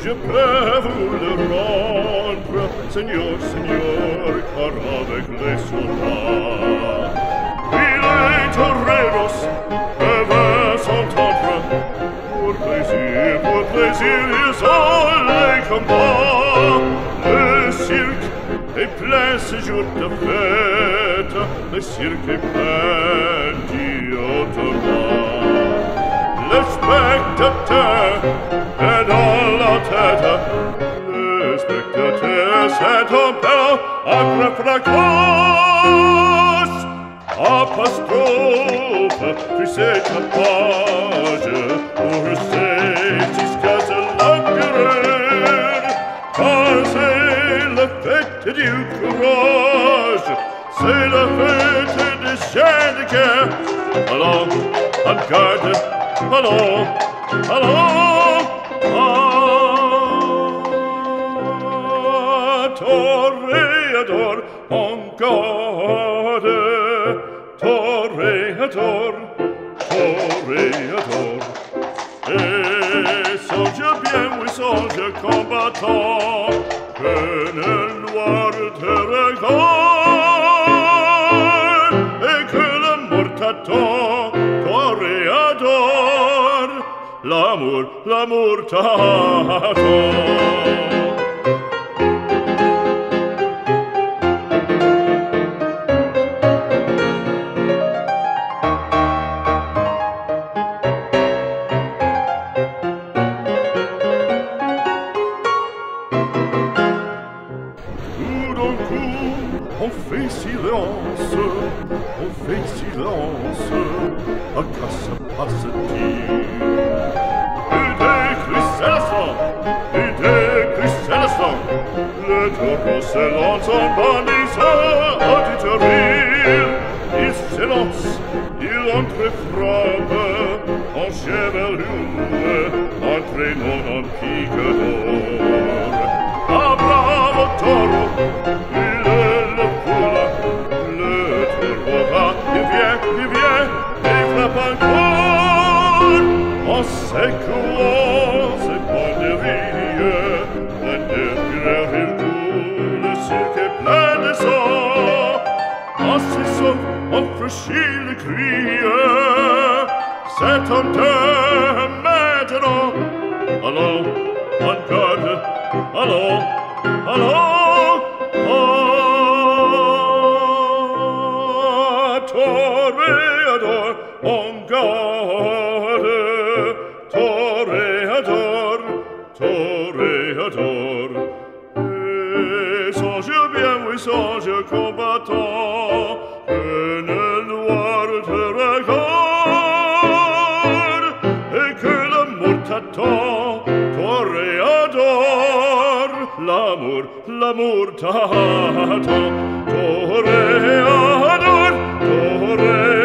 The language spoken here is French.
je peux vous le rendre, Seigneur, Seigneur, car avec les soldats, puis les toreros peuvent s'entendre. Pour plaisir, ils ont les combats. Le cirque est plein ce jour de fête, le cirque est plein d'automate. Le spectateur est dans la tête, le spectateur s'est en père après fracas. Apostrophe, tu sais ta page, pour ces disques de l'empereur, car c'est la fête du courage, c'est la fête des chiens de guerre. Allons, en garde, allons, allons, toréador, en garde, toréador, toréador. Et songe bien, oui, songe combattant, que le noir te regarde, et que l'amour t'attend, toréador, l'amour t'attend. On fait silence, à quoi ça passe-t-il? Et des cris célestins, le taureau se lance en bandissant auditorie. Il s'élance, il entre-frappe, en chevelure, entraînant un pique d'or. Ah, bravo taureau, en secouant ses banderilles, plein de guerre il coule, le cirque est plein de sang. En ses sauts, on franchit le cri, c'est un temps maintenant. Allons, en garde, allons, allons, toréador, en garde, toréador, toréador. Et songe bien, oui, songe combattant, que le noir te regarde, et que l'amour t'attend, toréador, l'amour t'attend, toréador, toréador.